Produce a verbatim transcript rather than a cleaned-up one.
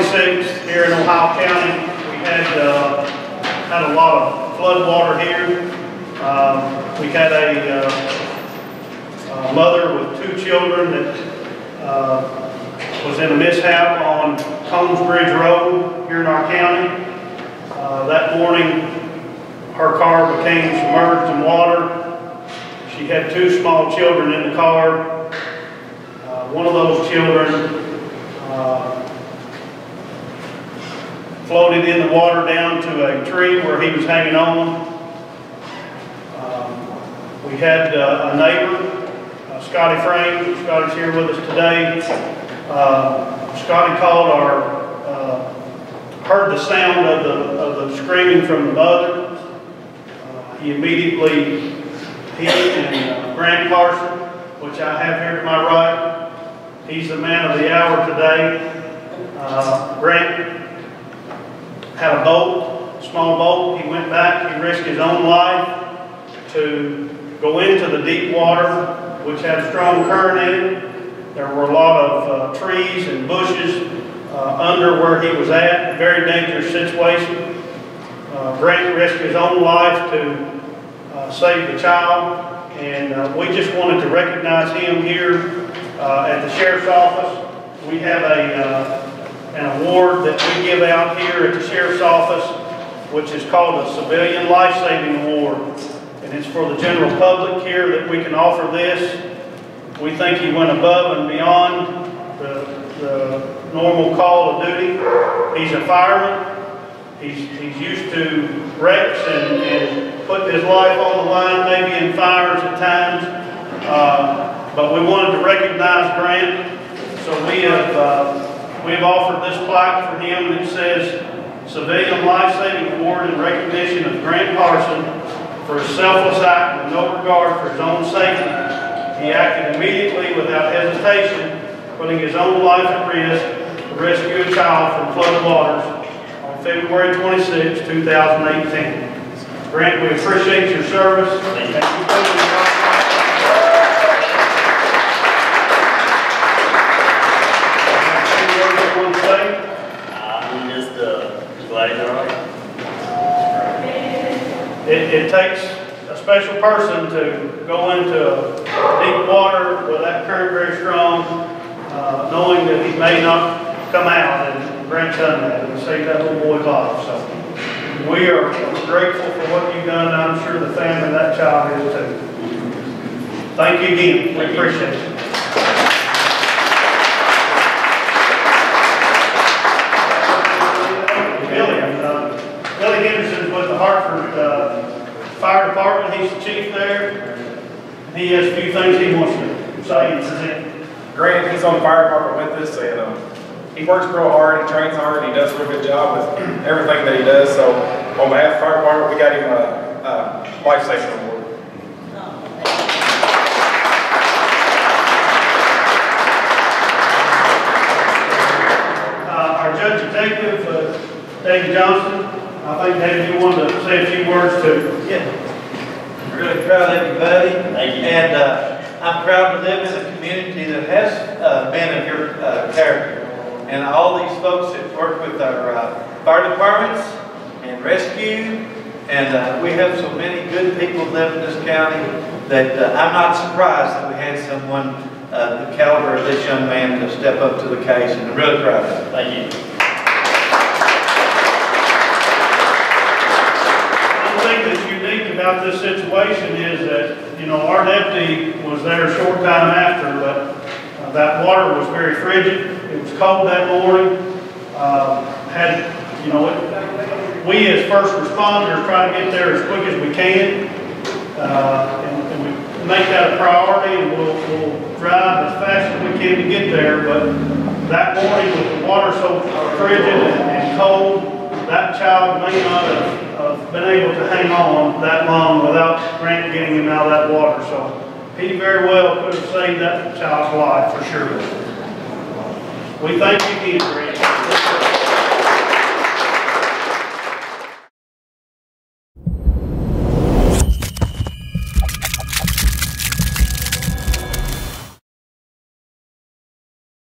twenty-sixth here in Ohio County. We had uh, had a lot of flood water here. Um, we had a, uh, a mother with two children that uh, was in a mishap on Combs Bridge Road here in our county. Uh, that morning, her car became submerged in water. She had two small children in the car. Uh, one of those children uh, floated in the water down to a tree where he was hanging on. Um, we had uh, a neighbor, uh, Scotty Frame. Scotty's here with us today. Uh, Scotty called our, uh, heard the sound of the, of the screaming from the mother. Uh, he immediately, he and uh, Grant Parson, which I have here to my right, he's the man of the hour today. Uh, Grant had a boat, a small boat. He went back, he risked his own life to go into the deep water, which had a strong current in it. There were a lot of uh, trees and bushes uh, under where he was at, a very dangerous situation. Uh, Grant risked his own life to uh, save the child, and uh, we just wanted to recognize him here uh, at the Sheriff's Office. We have a uh, an award that we give out here at the Sheriff's Office, which is called a Civilian Life-Saving Award. And it's for the general public here that we can offer this. We think he went above and beyond the, the normal call of duty. He's a fireman. He's, he's used to wrecks and, and putting his life on the line, maybe in fires at times. Uh, but we wanted to recognize Grant, so we have uh, We've offered this plaque for him that says Civilian Life-Saving Award in recognition of Grant Parson for his selfless act with no regard for his own safety. He acted immediately without hesitation, putting his own life at risk to rescue a child from flood waters on February twenty-sixth, two thousand eighteen. Grant, we appreciate your service. Thank you. I'm just uh, glad you're all right. It, it takes a special person to go into deep water with that current very strong, uh, knowing that he may not come out, and Grant's done that and saved that little boy's life. So we are grateful for what you've done, and I'm sure the family of that child is too. Thank you again. We appreciate it. With the Hartford uh, Fire Department. He's the chief there. He has a few things he wants to say and present. Grant, he's on the fire department with us, and um, he works real hard, he trains hard, and he does a real good job with everything that he does. So on behalf of the fire department, we got him a, a life-saving award. Uh, our judge executive, uh, David Johnson. I think, David, you wanted to say a few words too. Yeah. I'm really proud of everybody. Thank you. And uh, I'm proud to live in a community that has uh, men of your uh, character. And all these folks that work with our uh, fire departments and rescue. And uh, we have so many good people live in this county that uh, I'm not surprised that we had someone uh, the caliber of this young man to step up to the occasion. I'm really proud of him. Thank you. About this situation is that, you know, our deputy was there a short time after, but uh, that water was very frigid. It was cold that morning. Uh, had, you know, it, we as first responders try to get there as quick as we can, uh, and, and we make that a priority, and we'll, we'll drive as fast as we can to get there. But that morning, with the water so frigid and, and cold, that child may not have uh, been able to hang on that long without Grant getting him out of that water. So he very well could have saved that child's life for sure. We thank you again, Grant.